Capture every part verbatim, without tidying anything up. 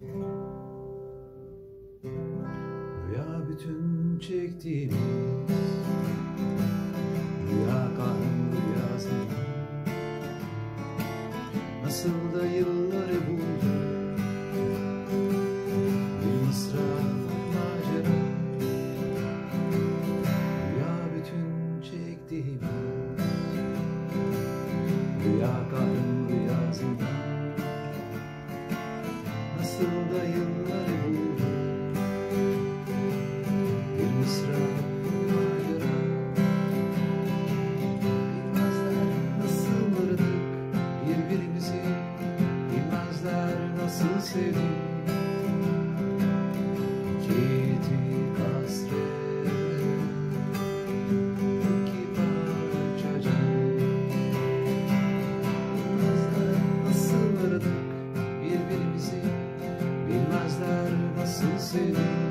Rüya bütün çektiğimiz rüya kahraman rüyasında nasıl da yılları buldu bir mısra macera. Rüya bütün çektiğimiz rüya kahraman rüyasında nasıl da yılları buldu bir mısra macera. Bilmezler nasıl aradık birbirimizi, bilmezler nasıl sevdik. İki hasret, iki parça can. Bilmezler nasıl aradık birbirimizi, bilmezler nasıl sevdik.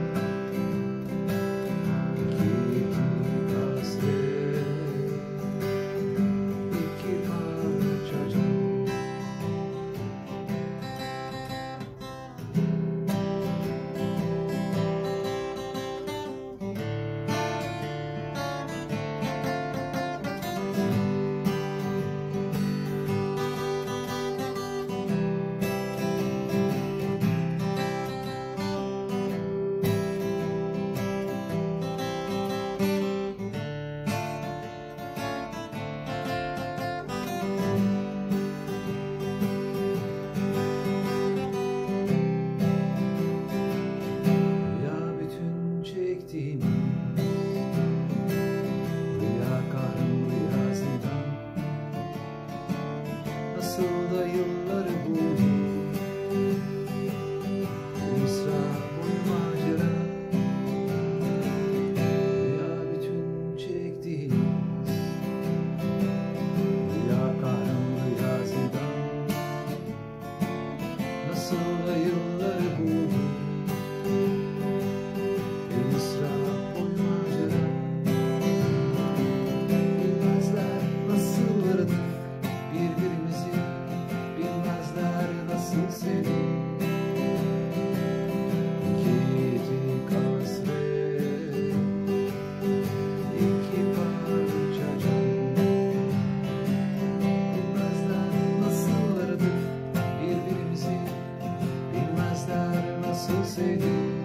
Çektiğimiz rüya kahraman rüyasında nasıl da yılları buldu bir mısra boyu macera. Rüya bütün çektiğimiz rüya kahraman rüyasında nasıl da yılları buldu bir mısra boyu macera. Bilmezler nasıl aradık birbirimizi, bilmezler nasıl sevdik. İki hasret, iki parça can. Bilmezler nasıl aradık birbirimizi, bilmezler nasıl sevdik.